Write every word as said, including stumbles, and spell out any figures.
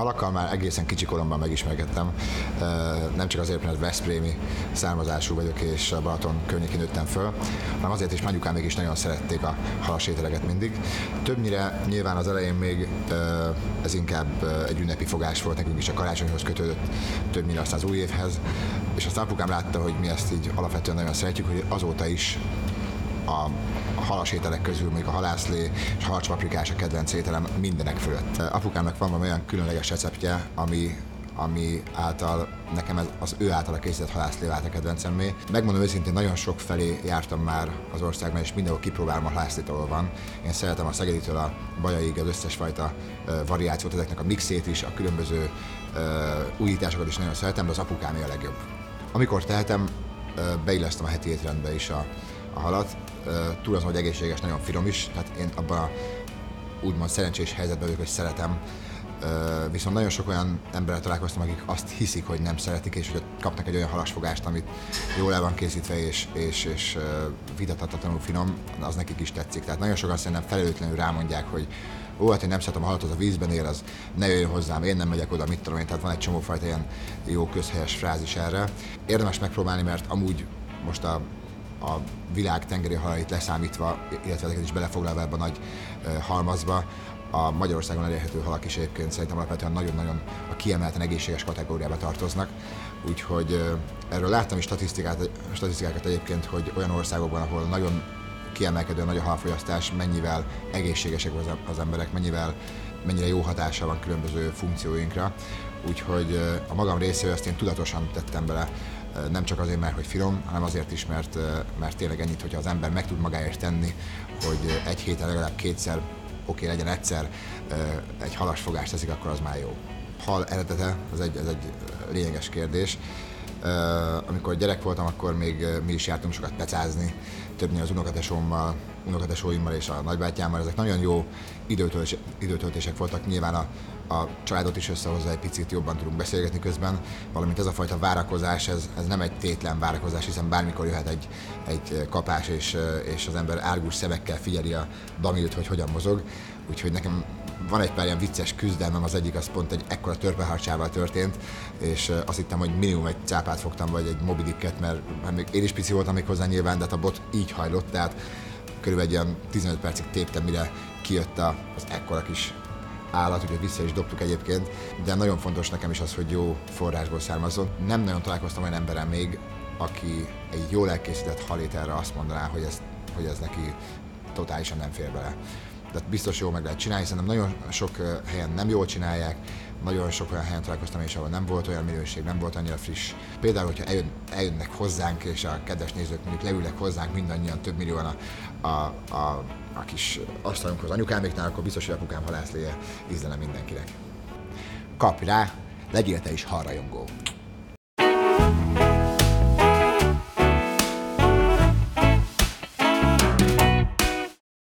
halakkal már egészen kicsi koromban megismerkedtem. Nem csak azért, mert veszprémi származású vagyok és a Balaton környékén nőttem föl, hanem azért is, anyukámék is nagyon szerették a halas ételeket mindig. Többnyire nyilván az elején még ez inkább egy ünnepi fogás volt, nekünk is a karácsonyhoz kötődött, többnyire aztán az új évhez, és aztán apukám látta, hogy mi ezt így alapvetően nagyon szeretjük, hogy azóta is a halas ételek közül még a halászlé és harcspaprikás a kedvenc ételem mindenek fölött. Apukámnak van valami olyan különleges receptje, ami, ami által nekem ez, az ő általa készített halászlé vált a kedvencemmé. Megmondom őszintén, nagyon sok felé jártam már az országban, és mindenhol kipróbálom a halászlét, ahol van. Én szeretem a szegeditől a bajaig az összes fajta uh, variációt, ezeknek a mixét is, a különböző uh, újításokat is nagyon szeretem, de az apukámé a legjobb. Amikor tehetem, uh, beillesztem a heti étrendbe is a, a halat. Uh, túl azon, hogy egészséges, nagyon finom is, tehát én abban a úgymond szerencsés helyzetben vagyok, hogy szeretem. Uh, viszont nagyon sok olyan emberrel találkoztam, akik azt hiszik, hogy nem szeretik, és hogy kapnak egy olyan halasfogást, amit jól el van készítve, és, és, és uh, vitathatatlanul finom, az nekik is tetszik. Tehát nagyon sokan szerintem felelőtlenül rámondják, hogy ó, hát én nem szeretem a halat, az a vízben él, az ne jöjjön hozzám, én nem megyek oda, mit tudom én, tehát van egy csomófajta ilyen jó közhelyes frázis erre. Érdemes megpróbálni, mert amúgy most a a világ tengeri halait leszámítva, illetve ezeket is belefoglalva ebbe a nagy uh, halmazba, a Magyarországon elérhető halak is egyébként szerintem alapvetően nagyon-nagyon a kiemelten egészséges kategóriába tartoznak. Úgyhogy uh, erről láttam is statisztikát, statisztikákat egyébként, hogy olyan országokban, ahol nagyon kiemelkedő nagy a halfogyasztás, mennyivel egészségesek az, az emberek, mennyivel, mennyire jó hatása van különböző funkcióinkra. Úgyhogy uh, a magam részéről ezt én tudatosan tettem bele. Nem csak azért, mert hogy finom, hanem azért is, mert, mert tényleg ennyit, hogyha az ember meg tud magáért tenni, hogy egy héten legalább kétszer, oké, legyen egyszer, egy halasfogást teszik, akkor az már jó. Hal eredete, ez egy, ez egy lényeges kérdés. Amikor gyerek voltam, akkor még mi is jártunk sokat pecázni, többnyire az unokatesómmal, unokatesóimmal és a nagybátyámmal. Ezek nagyon jó időtöltés, időtöltések voltak, nyilván a, a családot is összehozza, egy picit jobban tudunk beszélgetni közben, valamint ez a fajta várakozás, ez, ez nem egy tétlen várakozás, hiszen bármikor jöhet egy, egy kapás, és, és az ember árgus szemekkel figyeli a Damilt, hogy hogyan mozog. Úgyhogy nekem van egy pár ilyen vicces küzdelmem, az egyik az pont egy ekkora törpeharcsával történt, és azt hittem, hogy minimum egy cápát fogtam, vagy egy Moby Dicket, mert, mert még én is pici voltam még hozzá nyilván, de hát a bot így hajlott, tehát körülbelül egy ilyen tizenöt percig téptem, mire kijött az ekkora kis állat, úgyhogy vissza is dobtuk egyébként, de nagyon fontos nekem is az, hogy jó forrásból származzon. Nem nagyon találkoztam olyan emberrel még, aki egy jól elkészített halételre azt mondaná, hogy ez, hogy ez neki totálisan nem fér bele. De biztos jól meg lehet csinálni, szerintem nagyon sok helyen nem jól csinálják, nagyon sok olyan helyen találkoztam és ahol nem volt olyan minőség, nem volt annyira friss. Például, hogyha eljön, eljönnek hozzánk, és a kedves nézők mondjuk leülnek hozzánk mindannyian, több millióan a, a, a, a kis asztalunkhoz anyukáméknál, akkor biztos, hogy apukám halászléje ízlene mindenkinek. Kapj rá, legyél te is halrajongó!